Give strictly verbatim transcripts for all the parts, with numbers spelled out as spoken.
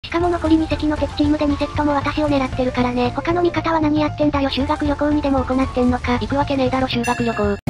しかも残りに隻の敵チームでに隻とも私を狙ってるからね。他の味方は何やってんだよ。修学旅行にでも行ってんのか。 行くわけねえだろ修学旅行。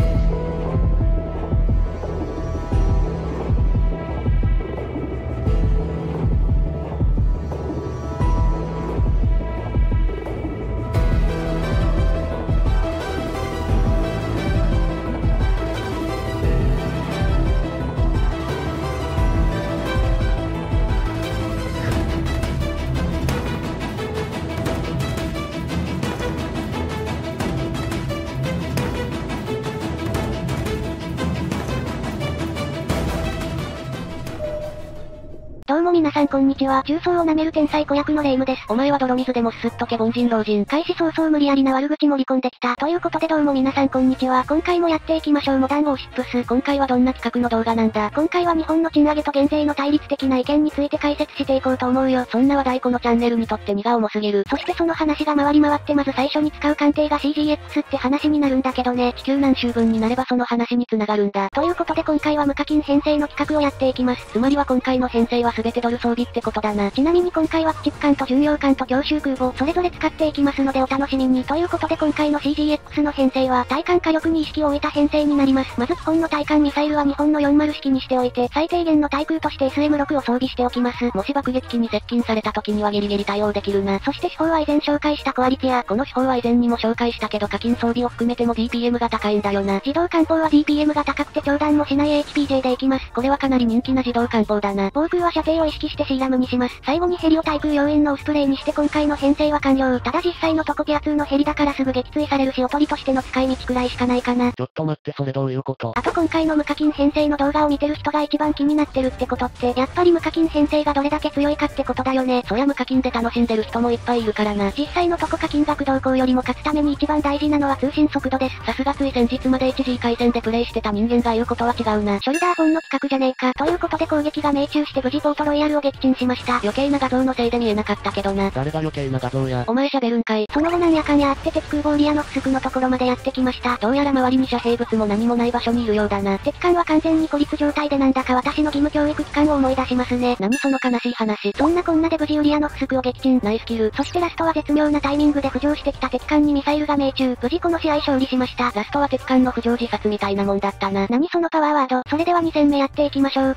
どうも皆さんこんにちは。重曹を舐める天才子役のレイムです。 お前は泥水でもすすっとけ凡人老人。 開始早々無理やりな悪口盛り込んできた。ということでどうも皆さんこんにちは。今回もやっていきましょう。モダンウォーシップス。 今回はどんな企画の動画なんだ。 今回は日本の賃上げと減税の対立的な意見について解説していこうと思うよ。 そんな話題このチャンネルにとって荷が重すぎる。 そしてその話が回り回ってまず最初に使う艦艇が シージーエックス って話になるんだけどね。 地球何周分になればその話に繋がるんだ。 ということで今回は無課金編成の企画をやっていきます。 つまりは今回の編成は全てドル装備ってことだな。 ちなみに今回は駆逐艦と巡洋艦と強襲空母、それぞれ使っていきますのでお楽しみに。ということで今回の シージーエックス の編成は、対艦火力に意識を置いた編成になります。まず基本の対艦ミサイルは日本のよんじゅう式にしておいて、最低限の対空として エスエムろく を装備しておきます。 もし爆撃機に接近された時にはギリギリ対応できるな。 そして手法は以前紹介したコアリティア。 この手法は以前にも紹介したけど課金装備を含めても ディーピーエム が高いんだよな。 自動艦砲は ディーピーエム が高くて長弾もしない エイチピージェー でいきます。 これはかなり人気な自動艦砲だな。 防空は射程を意識して シーラムにします。最後にヘリを対空要員のオスプレイにして今回の編成は完了。ただ実際のとこピアツーのヘリだからすぐ撃墜されるしおとりとしての使い道くらいしかないかな。 ちょっと待ってそれどういうこと？ あと今回の無課金編成の動画を見てる人が一番気になってるってことって、やっぱり無課金編成がどれだけ強いかってことだよね。 そりゃ無課金で楽しんでる人もいっぱいいるからな。 実際のとこ課金額動向よりも勝つために一番大事なのは通信速度です。 さすがつい先日まで エイチジー 回線でプレイしてた人間が言うことは違うな。 ショルダーホンの企画じゃねえか。ということで攻撃が命中して無事ポートロイヤルを撃沈しました。 余計な画像のせいで見えなかったけどな。誰が余計な画像や。お前喋るんかい。 その後なんやかんやあって敵空母ウリアノフスクのところまでやってきました。 どうやら周りに遮蔽物も何もない場所にいるようだな。 敵艦は完全に孤立状態でなんだか私の義務教育期間を思い出しますね。 何その悲しい話。 そんなこんなで無事ウリアノフスクを撃沈。 ナイスキル。 そしてラストは絶妙なタイミングで浮上してきた敵艦にミサイルが命中。無事この試合勝利しました。 ラストは敵艦の浮上自殺みたいなもんだったな。 何そのパワーワード。それではに戦目やっていきましょう。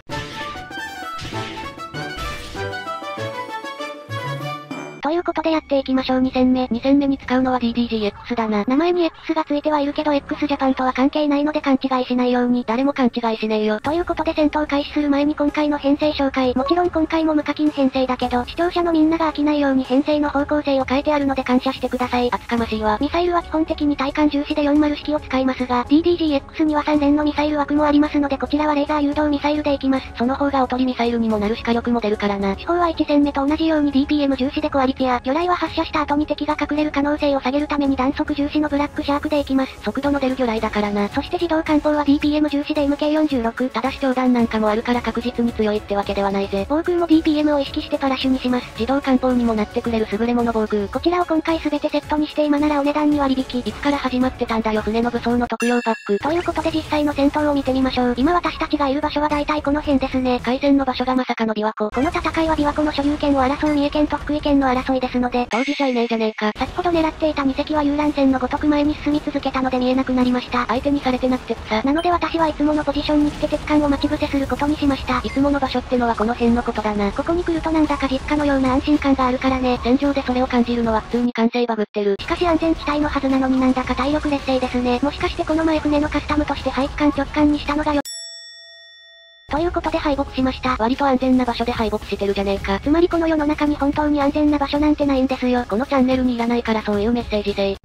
ということでやっていきましょうに戦目。 に戦目に使うのは ディーディージーエックス だな。 名前に X がついてはいるけど X ジャパンとは関係ないので勘違いしないように。 誰も勘違いしねえよ。 ということで戦闘開始する前に今回の編成紹介。もちろん今回も無課金編成だけど、視聴者のみんなが飽きないように編成の方向性を変えてあるので感謝してください。 厚かましいわ。 ミサイルは基本的に対艦重視でよんじゅう式を使いますが、ディーディージーエックス にはさん連のミサイル枠もありますのでこちらはレーザー誘導ミサイルでいきます。 その方がおとりミサイルにもなるし火力も出るからな。 手法はいち戦目と同じように ディーピーエム 重視でコアリティア。魚雷は発射した後に敵が隠れる可能性を下げるために弾速重視のブラックシャークでいきます。 速度の出る魚雷だからな。 そして自動艦砲は ディーピーエム 重視で エムケーよんじゅうろく。 ただし長弾なんかもあるから確実に強いってわけではないぜ。 防空も ディーピーエム を意識してパラッシュにします。 自動艦砲にもなってくれる優れもの防空。 こちらを今回すべてセットにして今ならお値段に割引。 いつから始まってたんだよ船の武装の特用パック。 ということで実際の戦闘を見てみましょう。今私たちがいる場所は大体この辺ですね。 海戦の場所がまさかの琵琶湖。 この戦いは琵琶湖の所有権を争う三重県と福井県の争いですので、 当事者いねえじゃねえか。 先ほど狙っていたに隻は遊覧船のごとく前に進み続けたので見えなくなりました。 相手にされてなくて草。 なので私はいつものポジションに来て敵艦を待ち伏せすることにしました。 いつもの場所ってのはこの辺のことだな。 ここに来るとなんだか実家のような安心感があるからね。 戦場でそれを感じるのは普通に感性バグってる。 しかし安全地帯のはずなのになんだか体力劣勢ですね。もしかしてこの前船のカスタムとして排気管直管にしたのがよ。ということで敗北しました。 割と安全な場所で敗北してるじゃねえか。 つまりこの世の中に本当に安全な場所なんてないんですよ。 このチャンネルにいらないからそういうメッセージ性。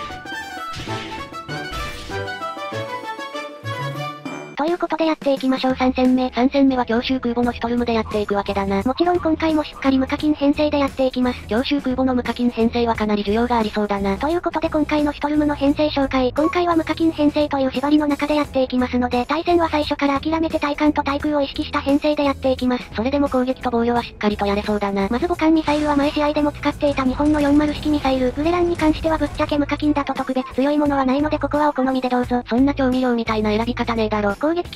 ということでやっていきましょうさん戦目。 さん戦目は強襲空母のシュトルムでやっていくわけだな。 もちろん今回もしっかり無課金編成でやっていきます。 強襲空母の無課金編成はかなり需要がありそうだな。 ということで今回のシュトルムの編成紹介。今回は無課金編成という縛りの中でやっていきますので、対戦は最初から諦めて対艦と対空を意識した編成でやっていきます。 それでも攻撃と防御はしっかりとやれそうだな。 まず母艦ミサイルは前試合でも使っていた日本のよんじゅう式ミサイル。グレランに関してはぶっちゃけ無課金だと特別強いものはないのでここはお好みでどうぞ。 そんな調味料みたいな選び方ねえだろ。 攻撃機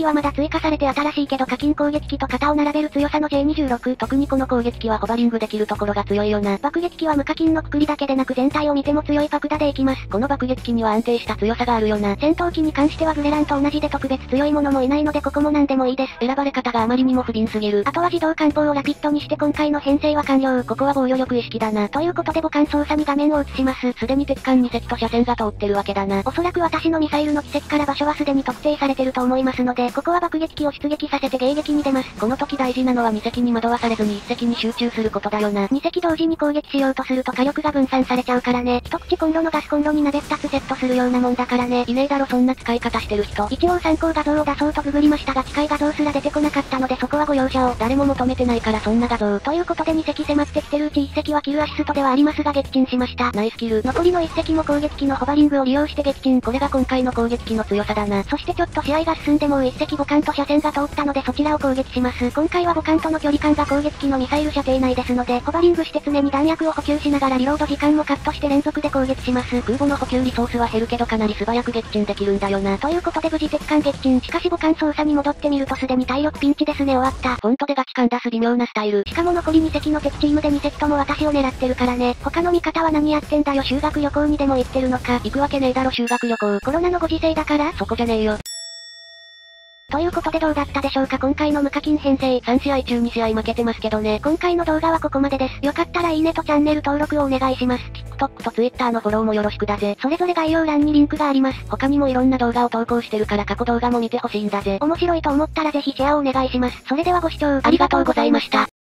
機はまだ追加されて新しいけど課金攻撃機と肩を並べる強さの ジェイにじゅうろく。 特にこの攻撃機はホバリングできるところが強いよな。 爆撃機は無課金のくくりだけでなく全体を見ても強い爆打でいきます。 この爆撃機には安定した強さがあるよな。 戦闘機に関してはグレランと同じで特別強いものもいないのでここも何でもいいです。 選ばれ方があまりにも不憫すぎる。 あとは自動艦砲をラピッドにして今回の編成は完了。 ここは防御力意識だな。 ということで母艦操作に画面を移します。 すでに鉄艦に隻と車線が通ってるわけだな。 おそらく私のミサイルの軌跡から場所はすでに特定されてると思いますので、ここは爆撃機を出撃させて迎撃に出ます。 この時大事なのはに隻に惑わされずにいち隻に集中することだよな。 に隻同時に攻撃しようとすると火力が分散されちゃうからね。一口コンロのガスコンロに鍋ふたつセットするようなもんだからね。 いねえだろそんな使い方してる人。 一応参考画像を出そうとググりましたが機械画像すら出てこなかったのでそこはご容赦を。 誰も求めてないからそんな画像。 ということでに隻迫ってきてるうちいち隻はキルアシストではありますが撃沈しました。 ナイスキル。 残りのいち隻も攻撃機のホバリングを利用して撃沈。 これが今回の攻撃機の強さだな。 そしてちょっと試合が進んでもういち隻母艦と車線が通ったのでそちらを攻撃します。今回は母艦との距離感が攻撃機のミサイル射程内ですので、ホバリングして常に弾薬を補給しながらリロード時間もカットして連続で攻撃します。 空母の補給リソースは減るけどかなり素早く撃沈できるんだよな。 ということで無事敵艦撃沈。しかし母艦操作に戻ってみるとすでに体力ピンチですね終わった。 フォントでガチ感出す微妙なスタイル。 しかも残りに隻の敵チームでに隻とも私を狙ってるからね。他の味方は何やってんだよ修学旅行にでも行ってるのか。 行くわけねえだろ修学旅行。 コロナのご時世だからそこじゃねえよ。 ということでどうだったでしょうか今回の無課金編成。 さん試合中に試合負けてますけどね。 今回の動画はここまでです。よかったらいいねとチャンネル登録をお願いします。 TikTok と Twitter のフォローもよろしくだぜ。 それぞれ概要欄にリンクがあります。 他にもいろんな動画を投稿してるから過去動画も見てほしいんだぜ。 面白いと思ったらぜひシェアをお願いします。それではご視聴ありがとうございました。